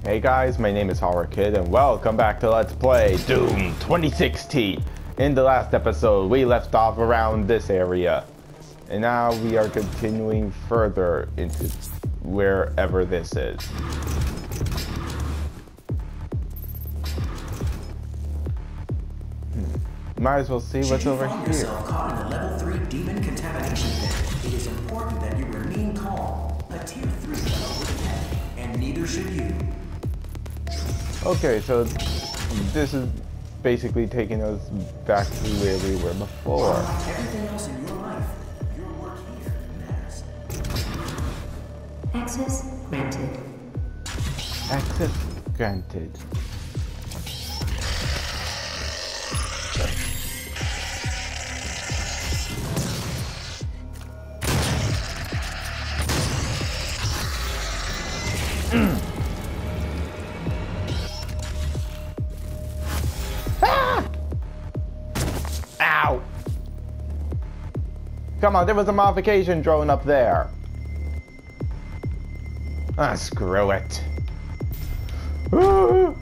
Hey guys, my name is Horror Kid and welcome back to Let's Play Doom 2016. In the last episode, we left off around this area. And now we are continuing further into wherever this is. Might as well see what's over here. Should you find yourself caught in a level 3 demon contamination pit, it is important that you remain calm. A tier 3 fellow would panic, and neither should you. Okay, so this is basically taking us back to where we were before. Like everything else in your life, your work here matters. Access granted. Access granted. Ow! Come on, there was a modification drone up there. Ah, screw it. Ah.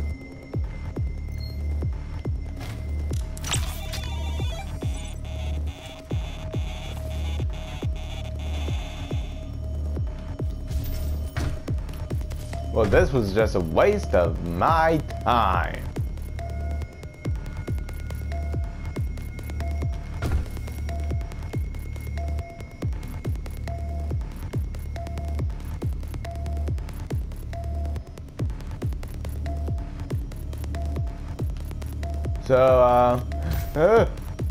Well, this was just a waste of my time. So, ah!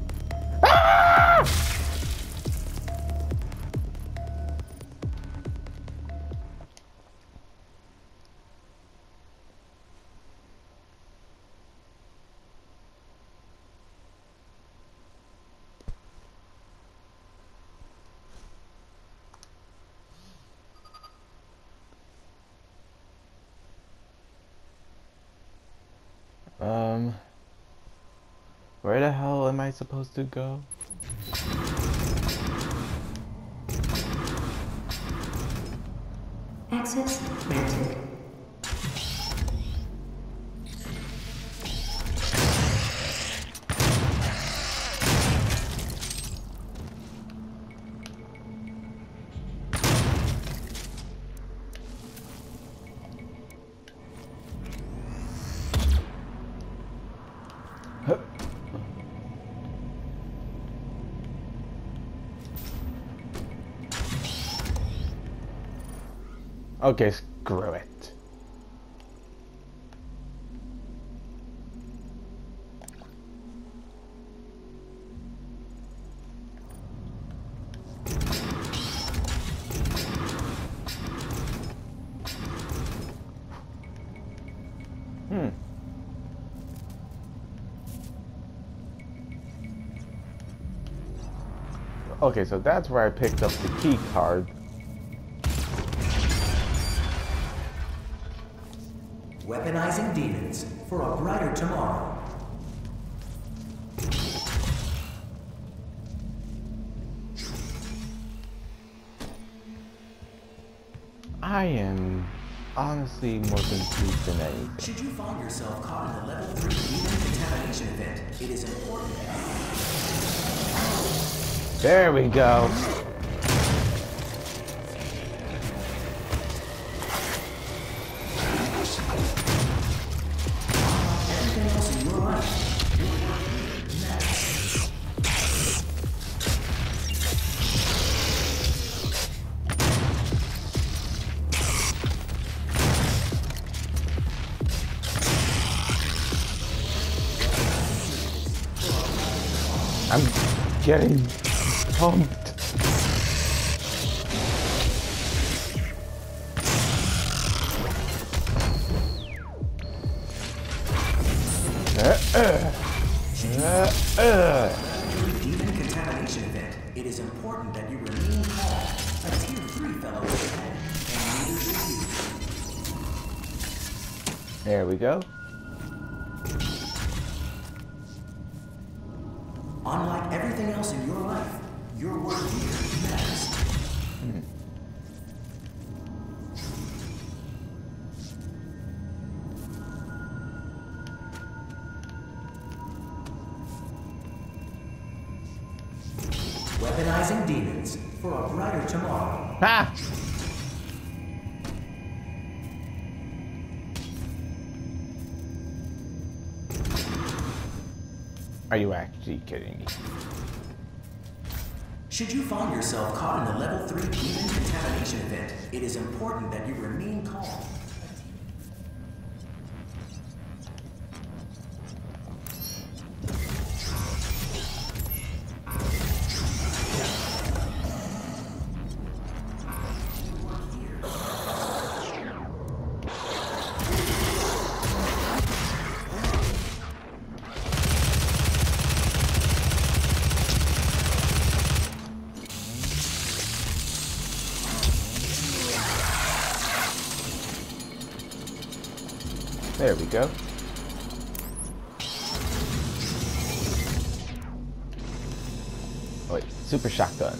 Where the hell am I supposed to go? Access granted. Okay, screw it. Okay, so that's where I picked up the key card. Weaponizing demons for a brighter tomorrow. I am honestly more confused than anything. Should you find yourself caught in a level 3 demon contamination event, it is important. There we go. Everything else in your life, your work here matters. I'm getting pumped. Demon contamination event. It is important that you remain calm. A tier 3 fellow is ahead, and neither should you. There we go. Unlike everything else in your life, your work here matters. rising demons for a brighter tomorrow. Ha! Are you actually kidding me? Should you find yourself caught in a level 3 demon contamination event, it is important that you remain calm. There we go. Wait, super shotgun.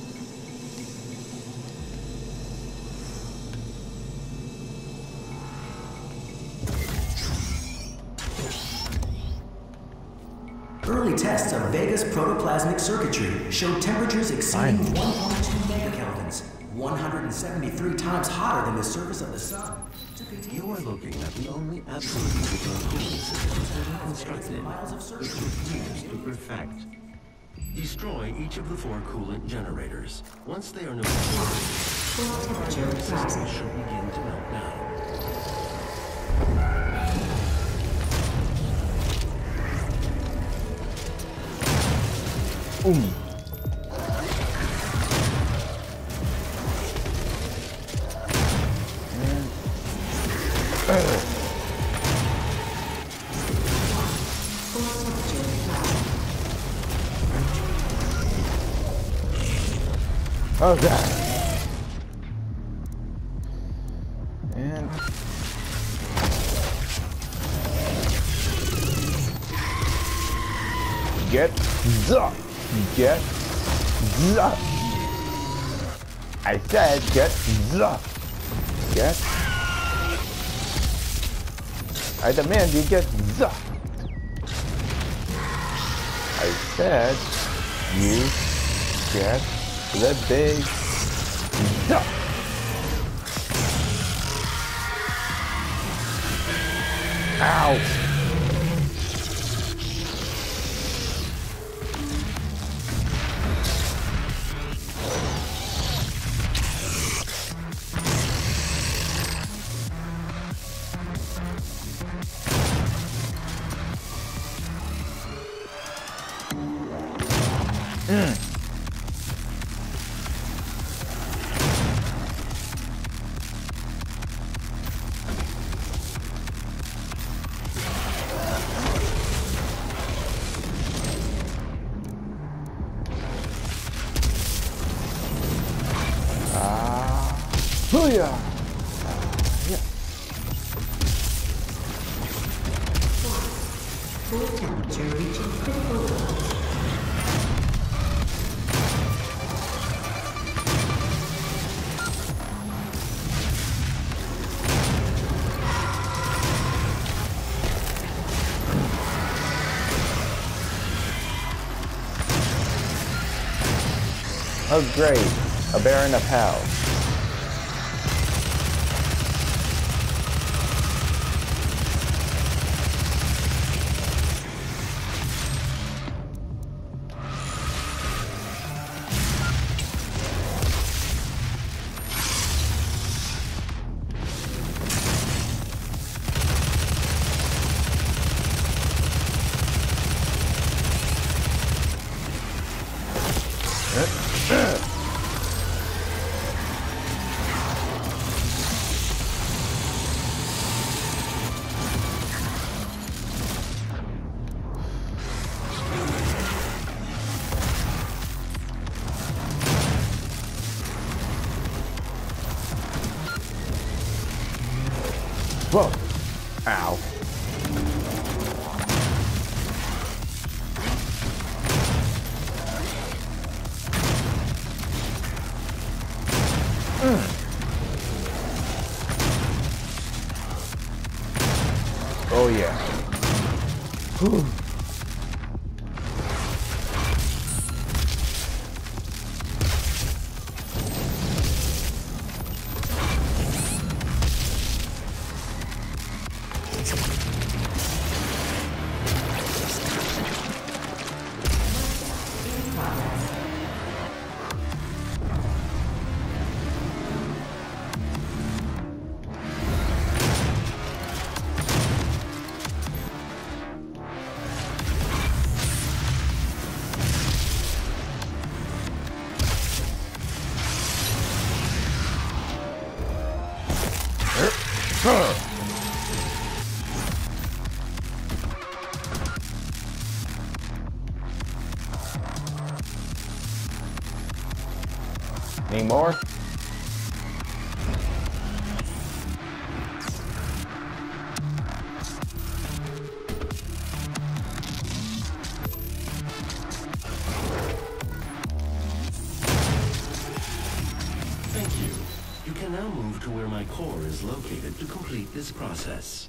Early tests of Vega's protoplasmic circuitry showed temperatures exceeding 1.2 megakelvins, 173 times hotter than the surface of the sun. You are looking at the only absolutely secure cooling system constructed which took years to perfect. Destroy each of the 4 coolant generators. Once they are no longer, Temperature the system rising. should begin to melt down. Oh god. And get the I said get I demand you get the I said you get the big the ow. Booyah! Yeah. Core temperature reaching critical level. Oh great, a Baron of Hell. Whoa! Ow. Oh yeah. Whew. Any more? Thank you. You can now move to where my core is located to complete this process.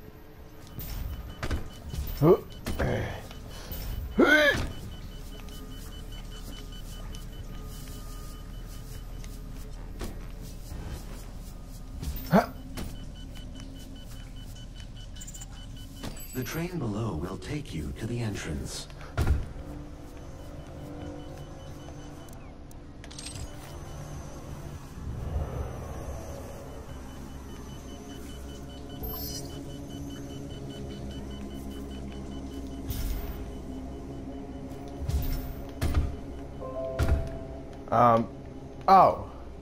The train below will take you to the entrance. Oh.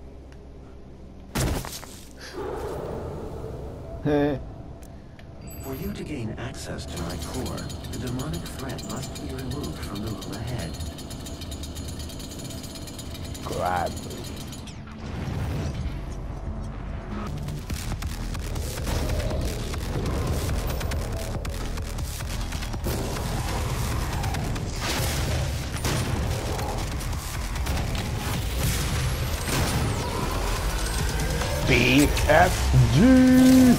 For you to gain access to my core, the demonic threat must be removed from the room ahead. Gladly. BFG!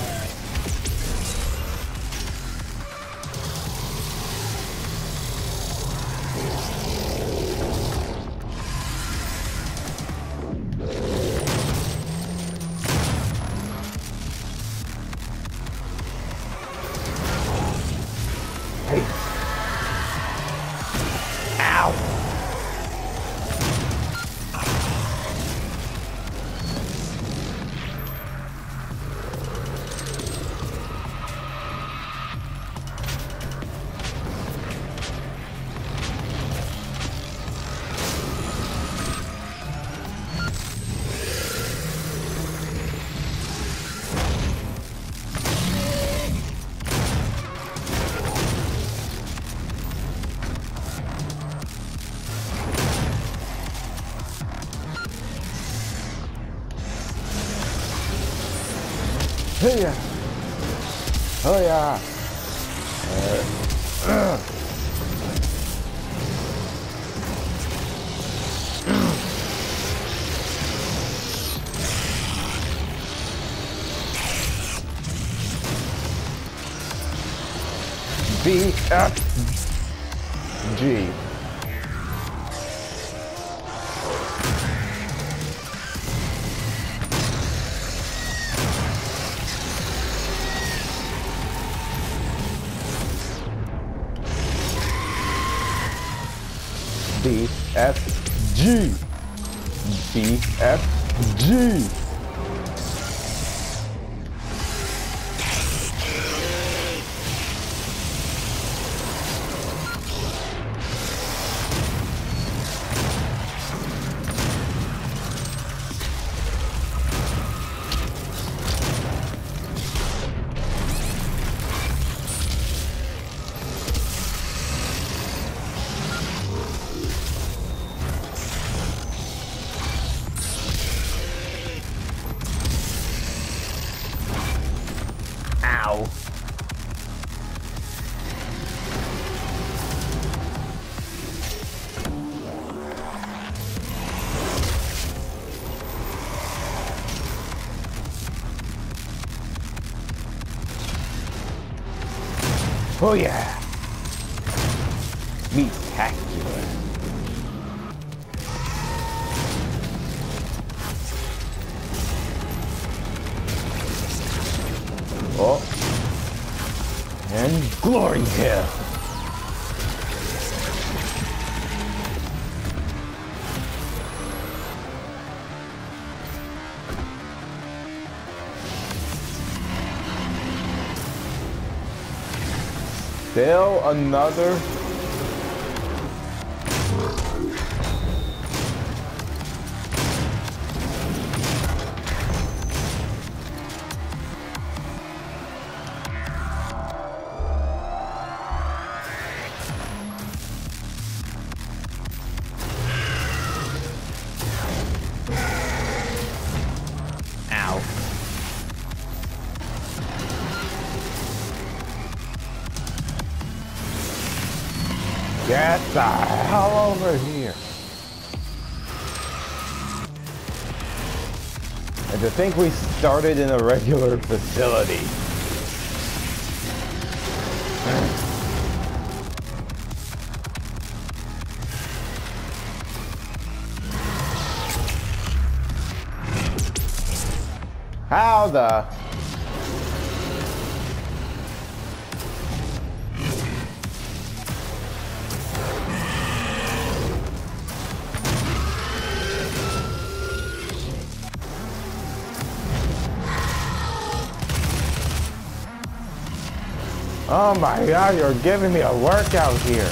Hey. Ow! Hey yeah. Oh yeah. BFG. BFG. BFG. Ow. Oh yeah. Meat-tacular. Oh. And glory kill. Still another. Ow. Get the hell over here. And to think we started in a regular facility. How the... Oh my god, you're giving me a workout here.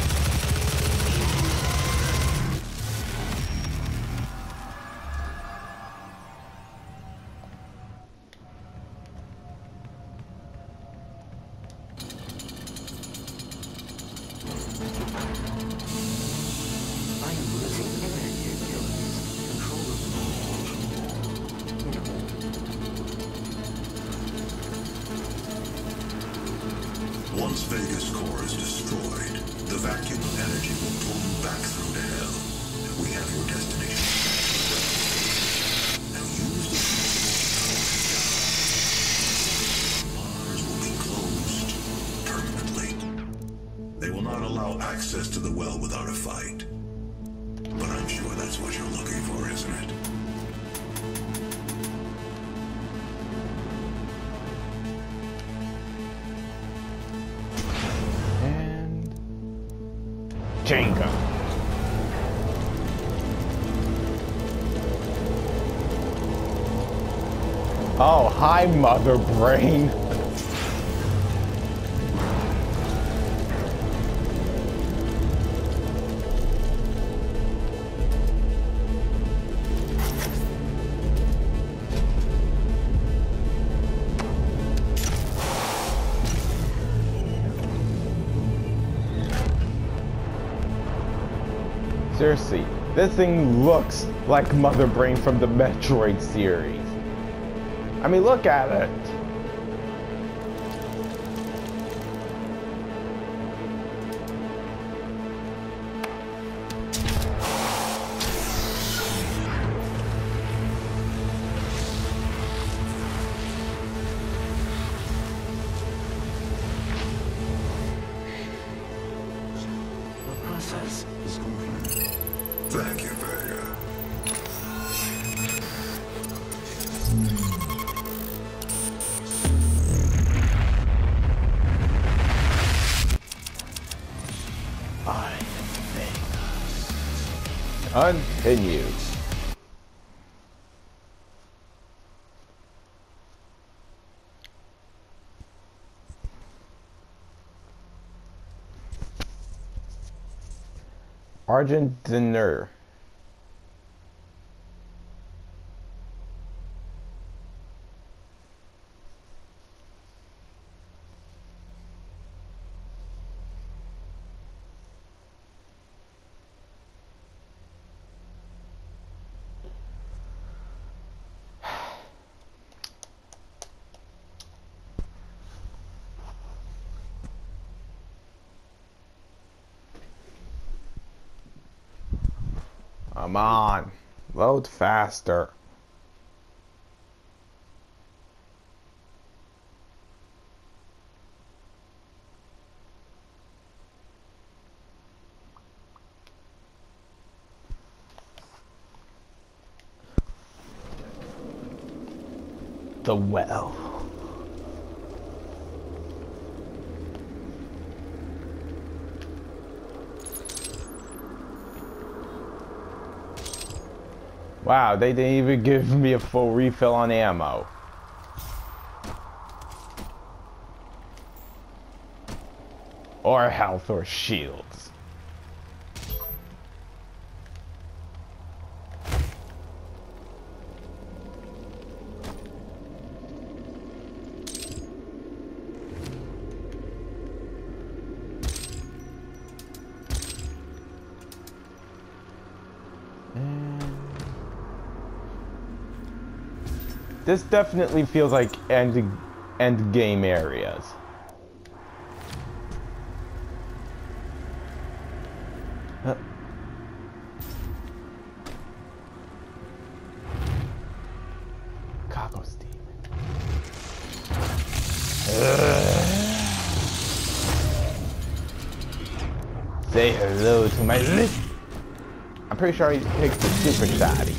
I am losing energy abilities. Control of Once Vegas core is destroyed, the vacuum of energy will pull you back through to hell. We have your destination. Now use the Mars will be closed permanently. They will not allow access to the well without a fight. But I'm sure that's what you're looking for, isn't it? Jenga. Oh, hi, Mother Brain. Seriously, this thing looks like Mother Brain from the Metroid series. I mean, look at it. The process is complete. Thank you, Vega. I think. Continue. Argentiner. Come on, load faster. The well. Wow, they didn't even give me a full refill on ammo. Or health or shields. This definitely feels like end game areas. Cargo steam. Say hello to my list. I'm pretty sure he picked the super shotty.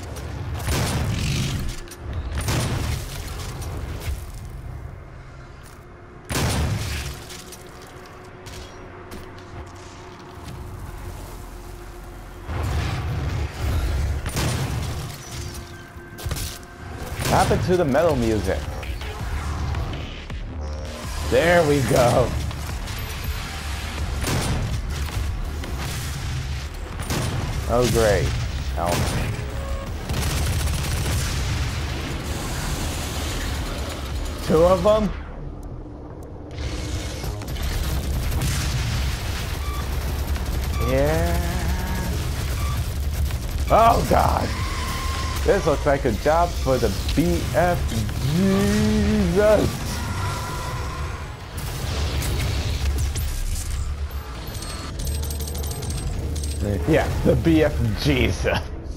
What happened to the metal music? There we go. Oh great. Help. Two of them? Yeah. Oh god. This looks like a job for the BF Jesus. Yeah, the BF Jesus.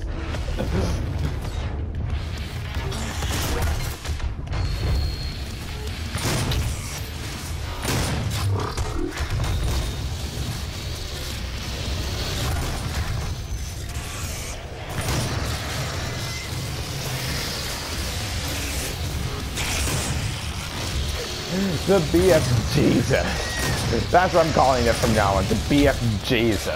The BF Jesus. That's what I'm calling it from now on. The BF Jesus.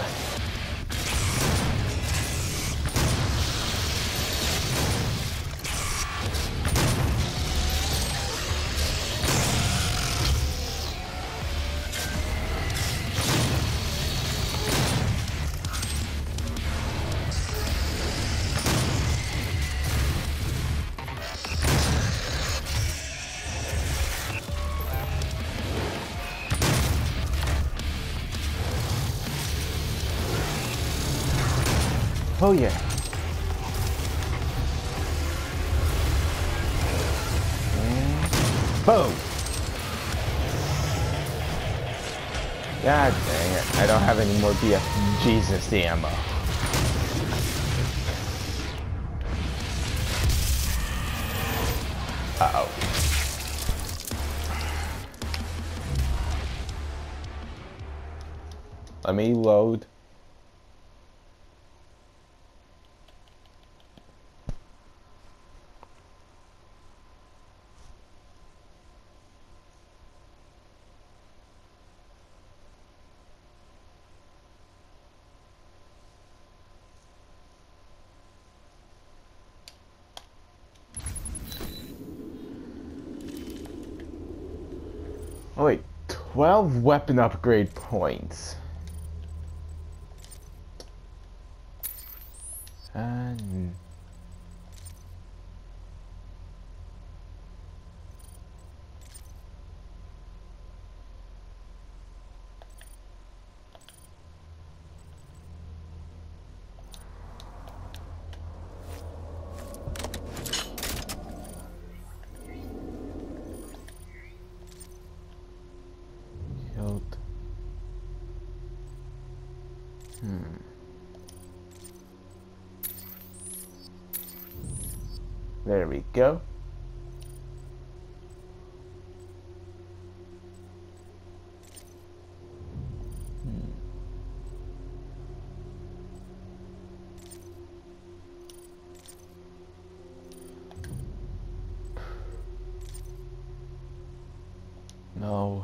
Oh yeah. And boom. God dang it. I don't have any more BF Jesus ammo. Uh-oh. Let me load. Oh wait, 12 weapon upgrade points. And killed. There we go. No.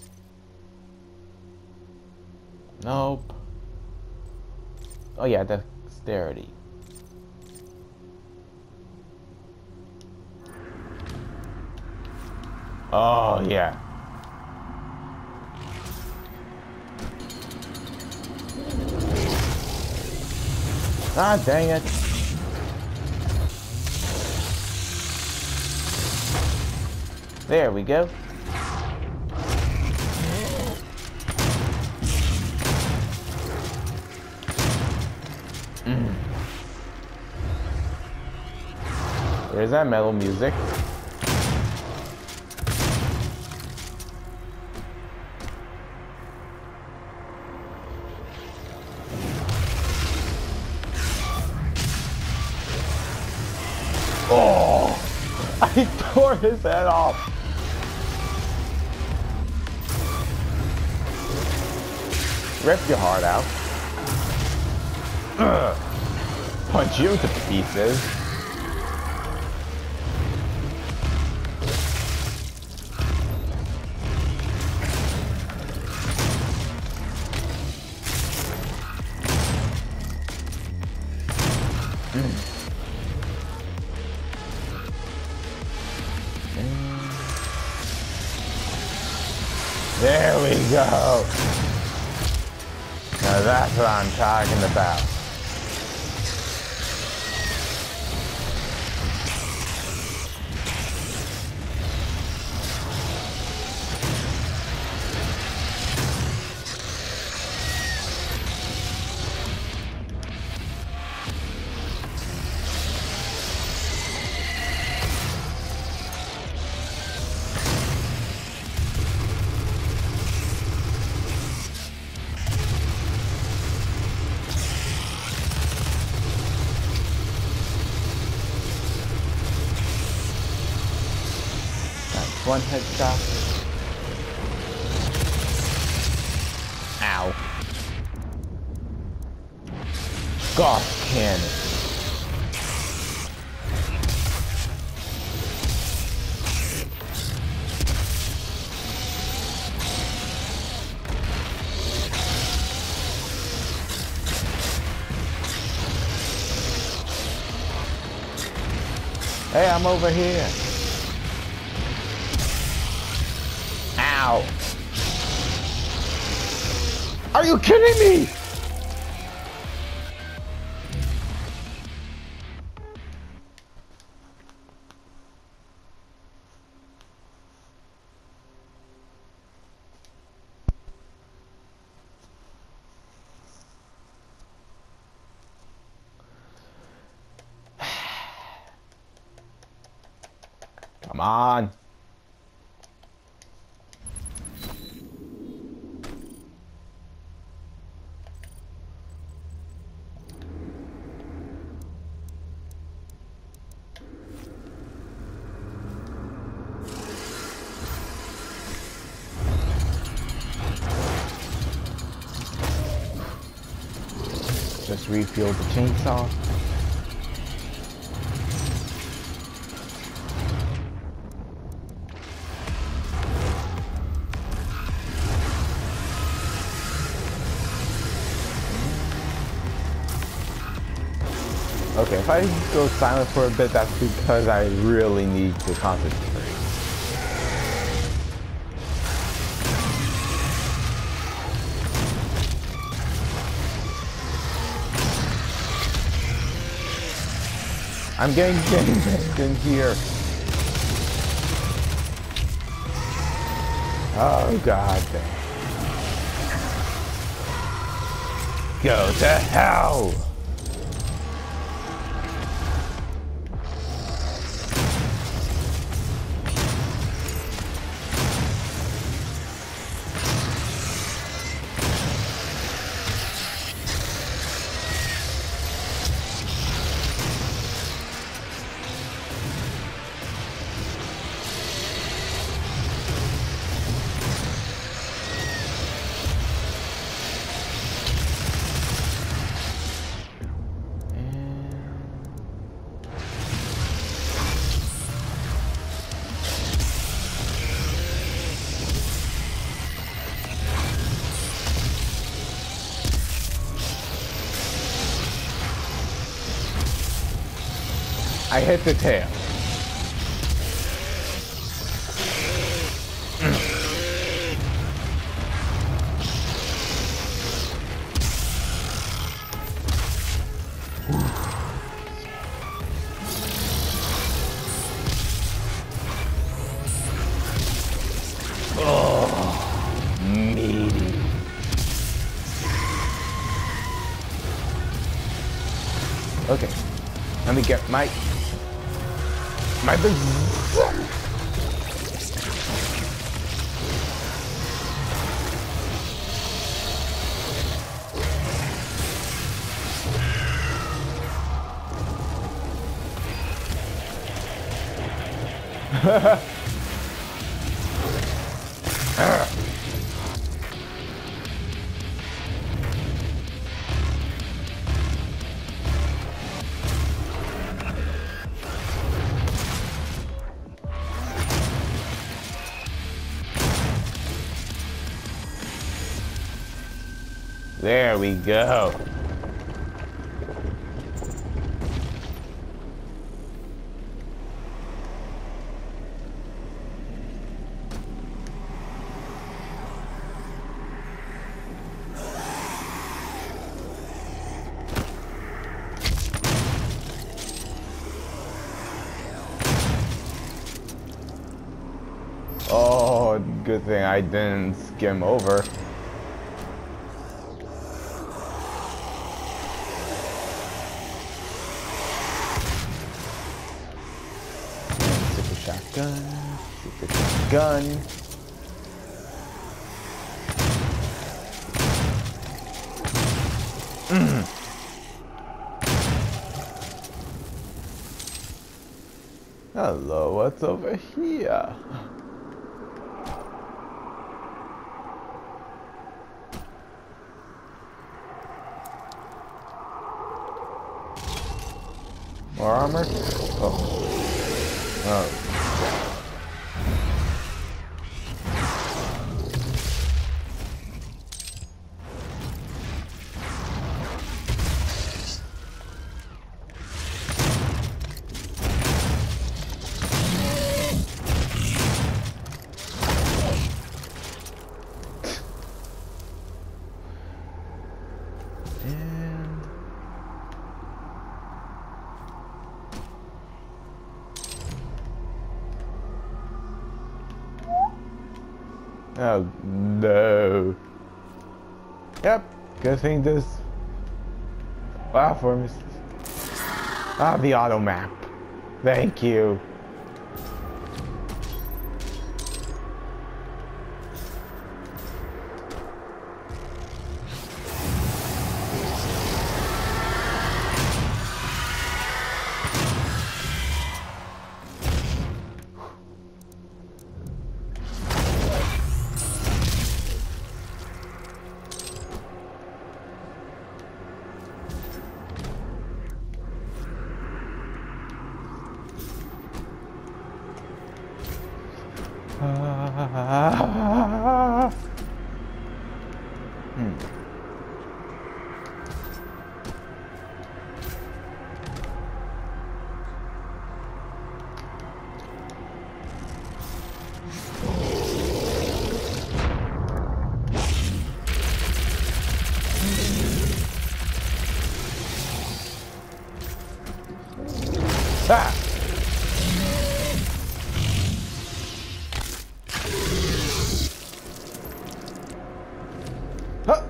Nope. Oh yeah, dexterity. Oh, yeah. Ah, dang it. There we go. There's that metal music. Oh! I tore his head off. Rip your heart out. Ugh. Punch you to pieces. There we go. Now that's what I'm talking about. One headshot. Ow. Gosh, cannon. Hey, I'm over here. Ow. Are you kidding me? Come on. Just refuel the chainsaw. Okay, if I go silent for a bit, that's because I really need to concentrate. I'm getting gangbanged in here. Oh god damn. Go to hell! I hit the tail. Okay. Let me get my big. There we go. Oh, good thing I didn't skim over. Super shotgun. Hello, what's over here? More armor? Oh. Oh no. Yep, good thing this platform is the auto map. Thank you. Ah! Huh.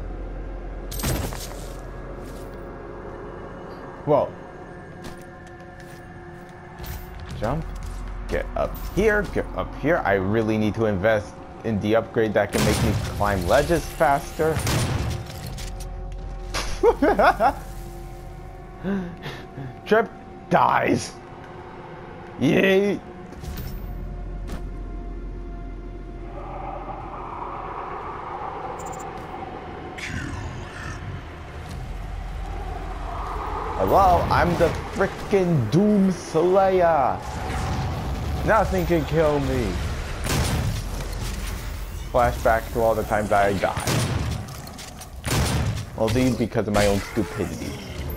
Whoa. Jump. Get up here. Get up here. I really need to invest in the upgrade that can make me climb ledges faster. Trip dies. Yay. Hello, I'm the frickin' Doom Slayer. Nothing can kill me. Flashback to all the times I died. Only because of my own stupidity.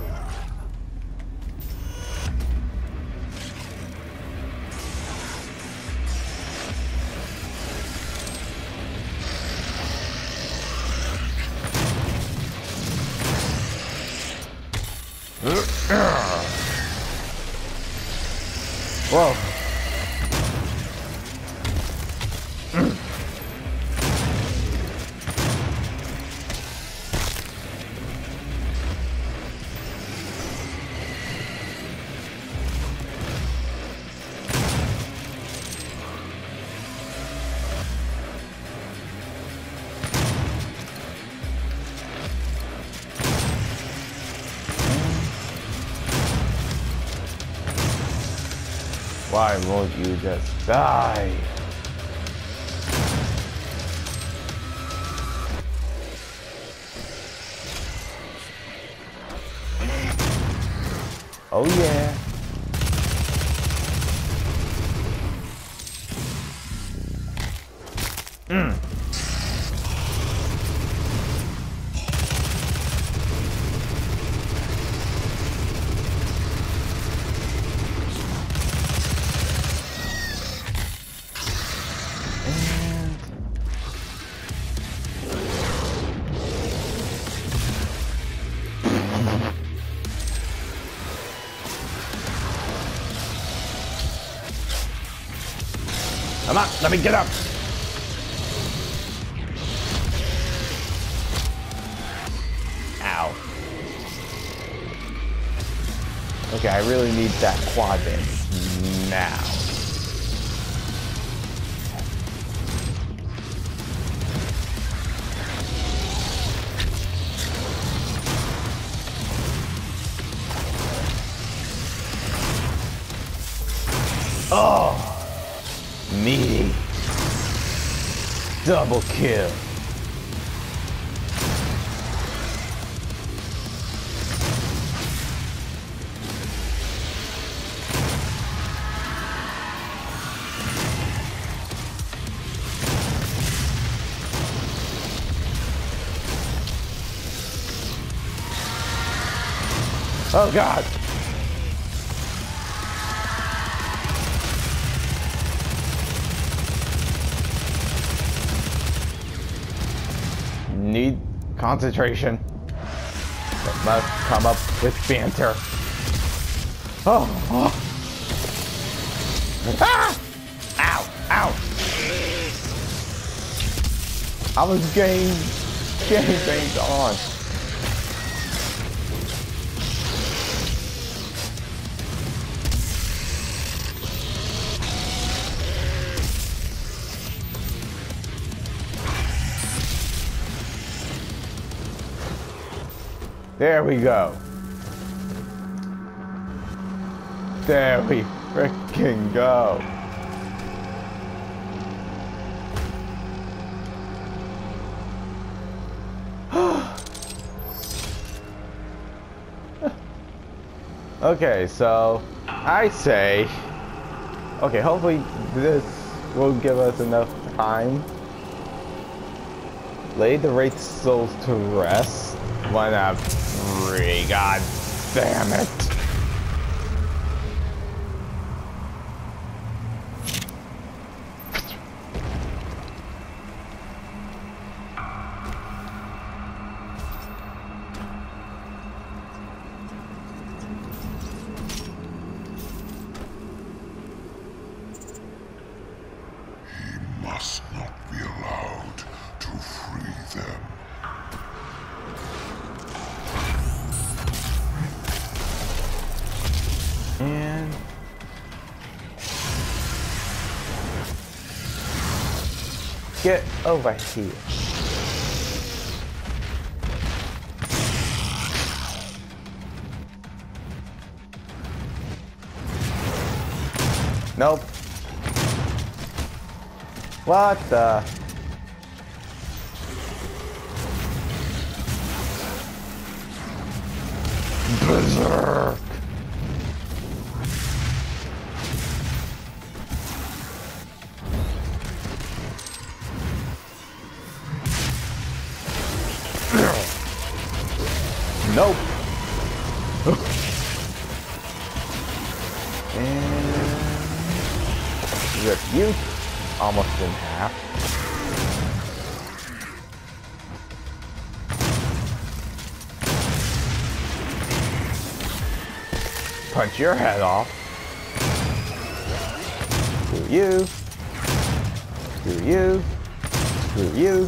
Whoa. Why won't you just die? Oh yeah. Come on, let me get up. Ow. Okay, I really need that quadrant now. Oh! Meaty. Double kill. Oh God. Need concentration. But must come up with banter. Oh, oh. Ah! Ow! Ow! I was getting things on. There we go. There we frickin' go. Okay, so I say, okay, hopefully this will give us enough time. Lay the Wraith souls to rest. When I'm free, god damn it. He must not be allowed to free them. And get over here. Nope. What the? Berserk. Nope. And rip you almost in half. Punch your head off. Screw you. Screw you. Screw you.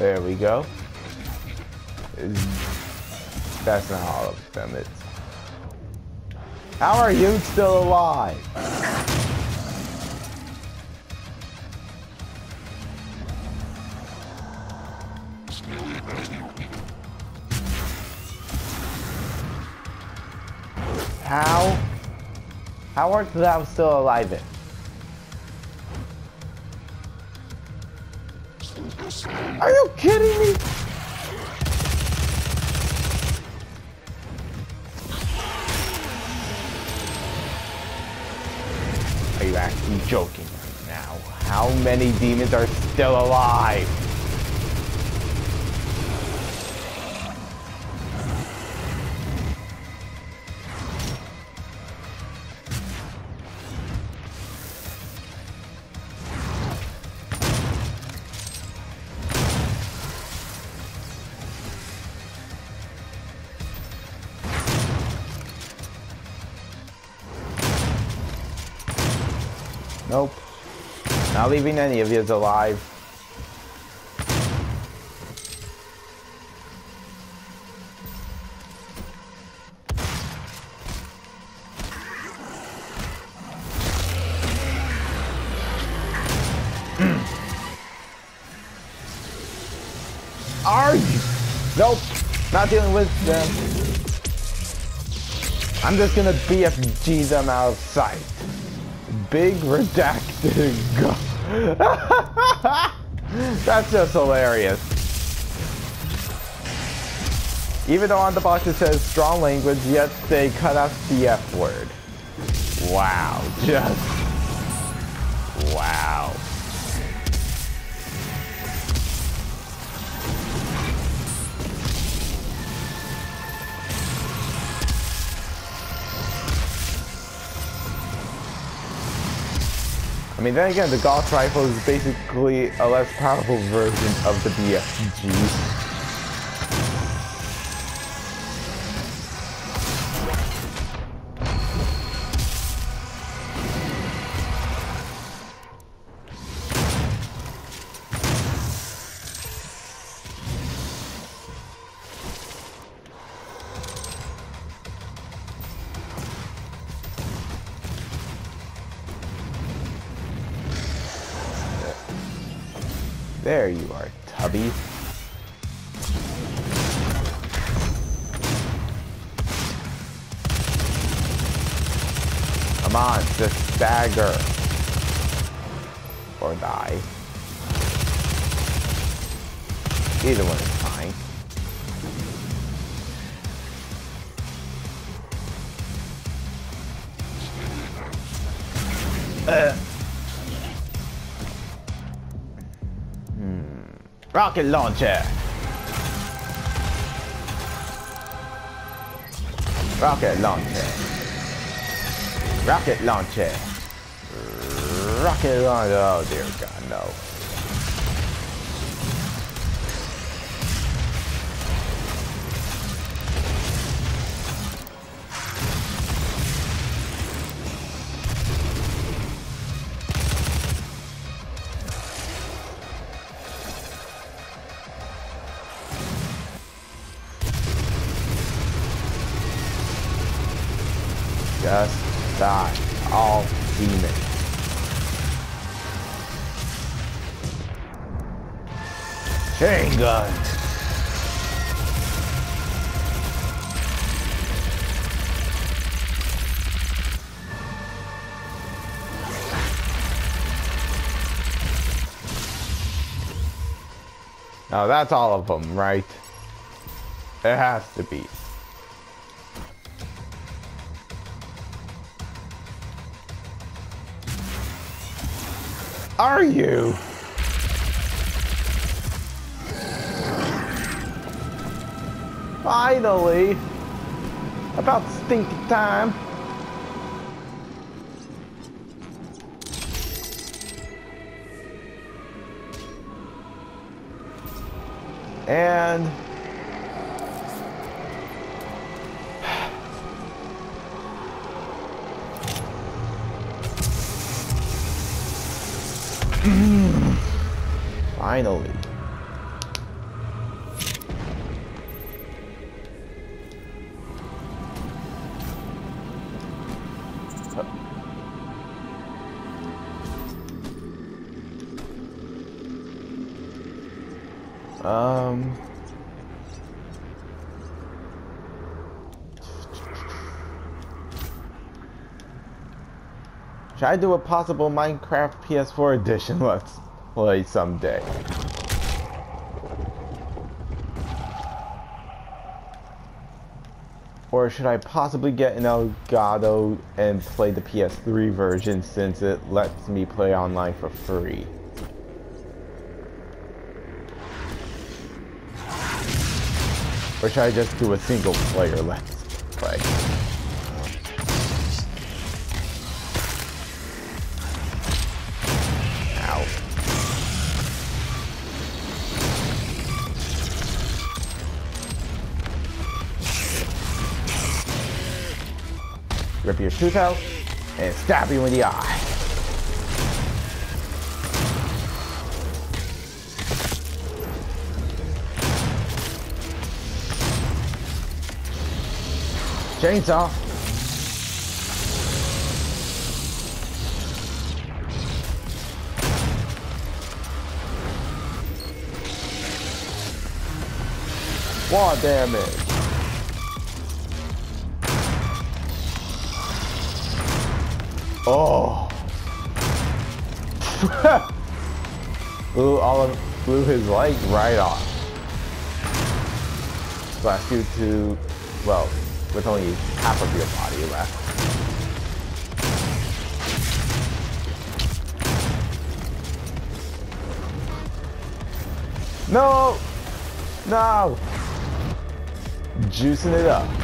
There we go. That's not all of them. It's... How are you still alive? How are thou still alive then? Are you kidding me? Are you actually joking right now? How many demons are still alive? Nope. Not leaving any of you alive. Are you? Nope. Not dealing with them. I'm just gonna BFG them out of sight. Big redacted go. That's just hilarious. Even though on the box it says strong language, yet they cut out the F word. Wow. Just... wow. I mean, then again, the Gauss rifle is basically a less powerful version of the BFG. There you are, Tubby. Come on, just stagger. Or die. Either one is fine. Rocket launcher! Rocket launcher! Rocket launcher! Rocket launcher! Oh dear God, no. Just die, all demons. Chain gun. Now that's all of them, right? It has to be. Are you? Finally! About stinky time. And finally. Should I do a possible Minecraft PS4 edition? Let's play someday. Or should I possibly get an Elgato and play the PS3 version since it lets me play online for free? Or should I just do a single player let's play? Ow. Rip your tooth out and stab you in the eye. Chainsaw. Wall damage. Oh. blew his leg right off. Blast you to, well, with only half of your body left. No! No! Juicing it up.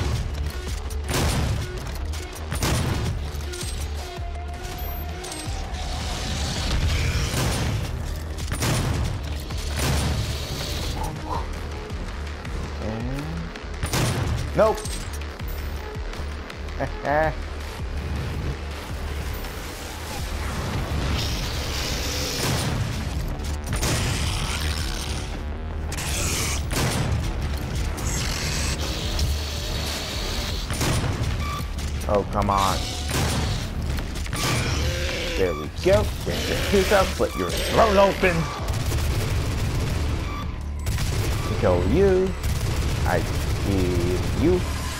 Nope. Oh, come on. There we go. Bring your teeth up, split your throat open. Kill you. I give you.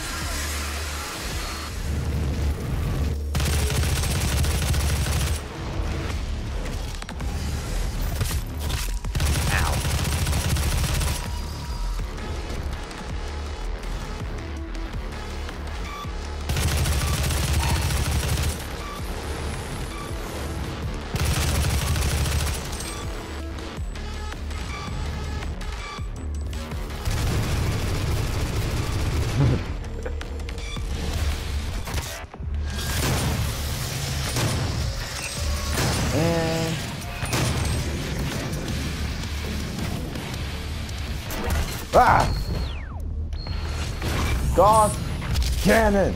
Ah! Gauss cannon!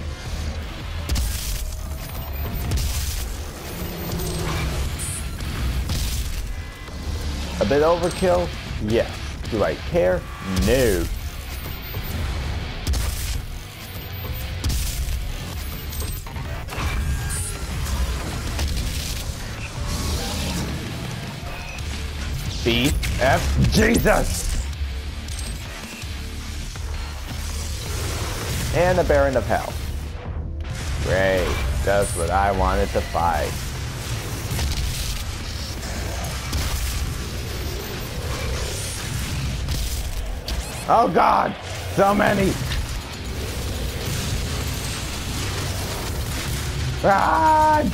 A bit overkill? Yes. Do I care? No. BF Jesus! And the Baron of Hell. Great, that's what I wanted to fight. Oh God, so many! Run!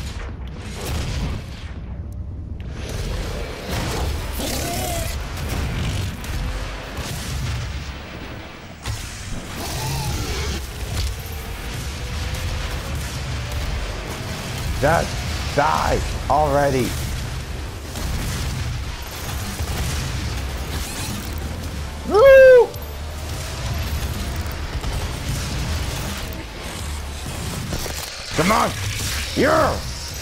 Just die already. Woo! Come on. Yeah.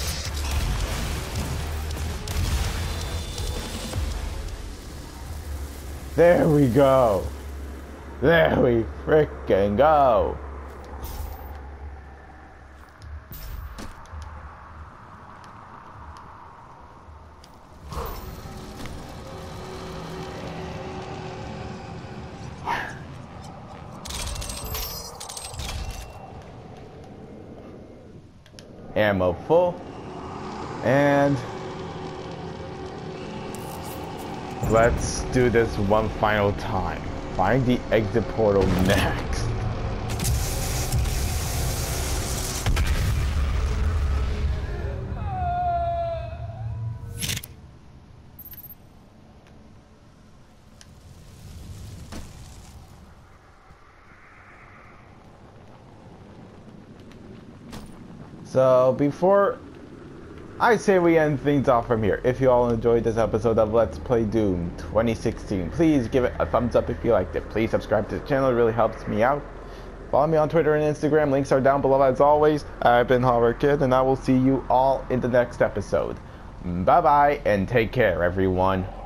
There we go. There we frickin' go. ammo full. And let's do this one final time. Find the exit portal next. So before I say we end things off from here, if you all enjoyed this episode of Let's Play Doom 2016, please give it a thumbs up if you liked it. Please subscribe to the channel, it really helps me out. Follow me on Twitter and Instagram, links are down below as always. I've been Horror Kid, and I will see you all in the next episode. Bye bye, and take care everyone.